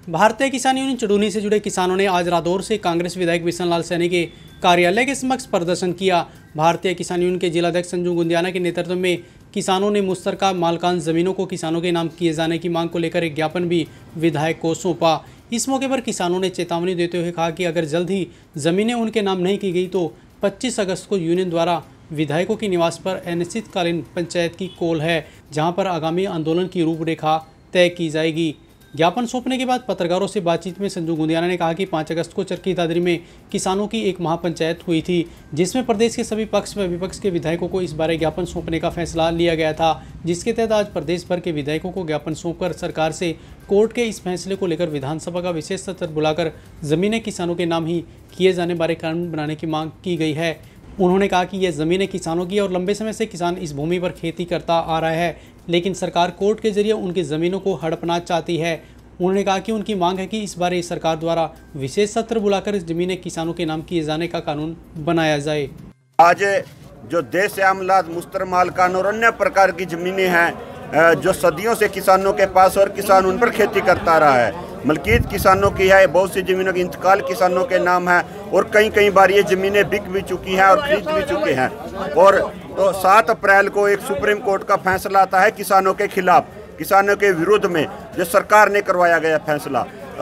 भारतीय किसान यूनियन चुड़ूनी से जुड़े किसानों ने आज रादौर से कांग्रेस विधायक बिशन लाल सैनी के कार्यालय के समक्ष प्रदर्शन किया। भारतीय किसान यूनियन के जिलाध्यक्ष संजू गुंदियाना के नेतृत्व में किसानों ने मुश्तरका मालकान जमीनों को किसानों के नाम किए जाने की मांग को लेकर एक ज्ञापन भी विधायक को सौंपा। इस मौके पर किसानों ने चेतावनी देते हुए कहा कि अगर जल्द ही जमीनें उनके नाम नहीं की गई तो 25 अगस्त को यूनियन द्वारा विधायकों के निवास पर अनिश्चितकालीन पंचायत की कॉल है, जहां पर आगामी आंदोलन की रूपरेखा तय की जाएगी। ज्ञापन सौंपने के बाद पत्रकारों से बातचीत में संजू गुंदियाना ने कहा कि 5 अगस्त को चरखी दादरी में किसानों की एक महापंचायत हुई थी, जिसमें प्रदेश के सभी पक्ष व विपक्ष के विधायकों को इस बारे ज्ञापन सौंपने का फैसला लिया गया था, जिसके तहत आज प्रदेश भर के विधायकों को ज्ञापन सौंपकर सरकार से कोर्ट के इस फैसले को लेकर विधानसभा का विशेष सत्र बुलाकर जमीनें किसानों के नाम ही किए जाने बारे कानून बनाने की मांग की गई है। उन्होंने कहा कि यह ज़मीनें किसानों की और लंबे समय से किसान इस भूमि पर खेती करता आ रहा है, लेकिन सरकार कोर्ट के जरिए उनकी ज़मीनों को हड़पना चाहती है। उन्होंने कहा कि उनकी मांग है कि इस बारे सरकार द्वारा विशेष सत्र बुलाकर इस ज़मीनें किसानों के नाम किए जाने का कानून बनाया जाए। आज जो देश आमलाद मुश्तर मालकान और अन्य प्रकार की ज़मीनें हैं जो सदियों से किसानों के पास और किसान उन पर खेती करता रहा है, मलकियत किसानों की है। बहुत सी ज़मीनों की इंतकाल किसानों के नाम है और कई बार ये ज़मीनें बिक भी चुकी हैं और खरीद भी चुके हैं। और तो 7 अप्रैल को एक सुप्रीम कोर्ट का फैसला आता है किसानों के खिलाफ, किसानों के विरुद्ध में, जो सरकार ने करवाया गया फैसला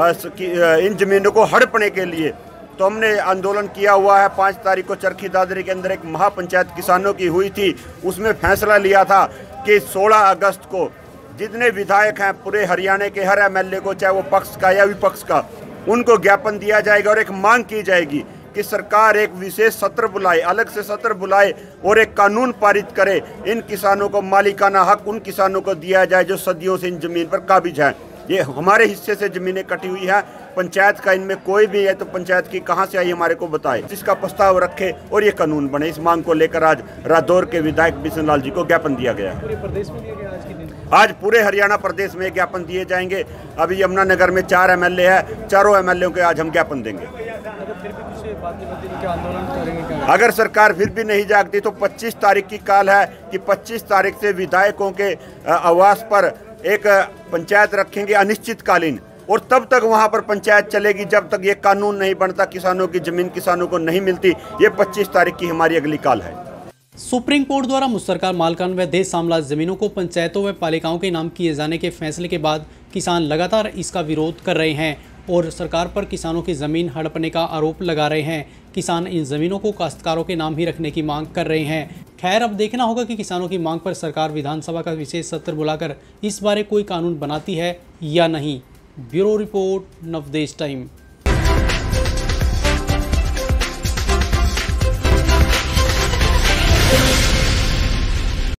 इन ज़मीनों को हड़पने के लिए। तो हमने आंदोलन किया हुआ है। 5 तारीख को चरखी दादरी के अंदर एक महापंचायत किसानों की हुई थी, उसमें फैसला लिया था कि 16 अगस्त को जितने विधायक हैं पूरे हरियाणा के हर एमएलए को, चाहे वो पक्ष का या विपक्ष का, उनको ज्ञापन दिया जाएगा और एक मांग की जाएगी कि सरकार एक विशेष सत्र बुलाए, अलग से सत्र बुलाए और एक कानून पारित करे। इन किसानों को मालिकाना हक उन किसानों को दिया जाए जो सदियों से इन जमीन पर काबिज हैं। ये हमारे हिस्से से ज़मीनें कटी हुई है, पंचायत का इनमें कोई भी है तो पंचायत की कहां से आई हमारे को बताए, जिसका प्रस्ताव रखे और ये कानून बने। इस मांग को लेकर आज रादौर के विधायक बिशन लाल जी को ज्ञापन दिया गया है। पूरे प्रदेश में दिया गया आज के दिन? आज पूरे हरियाणा प्रदेश में ज्ञापन दिए जाएंगे। अभी यमुनानगर में 4 एमएलए है, चारों एमएलए को आज हम ज्ञापन देंगे। अगर सरकार फिर भी नहीं जागती तो 25 तारीख की काल है कि 25 तारीख से विधायकों के आवास पर एक पंचायत रखेंगे अनिश्चितकालीन, और तब तक वहां पर पंचायत चलेगी जब तक ये कानून नहीं बनता, किसानों की जमीन किसानों को नहीं मिलती। ये 25 तारीख की हमारी अगली काल है। सुप्रीम कोर्ट द्वारा मुश्तरका मालकान व देश सामलात जमीनों को पंचायतों व पालिकाओं के नाम किए जाने के फैसले के बाद किसान लगातार इसका विरोध कर रहे हैं और सरकार पर किसानों की ज़मीन हड़पने का आरोप लगा रहे हैं। किसान इन ज़मीनों को काश्तकारों के नाम ही रखने की मांग कर रहे हैं। खैर, अब देखना होगा कि किसानों की मांग पर सरकार विधानसभा का विशेष सत्र बुलाकर इस बारे कोई कानून बनाती है या नहीं। Bureau report, Navdesh time.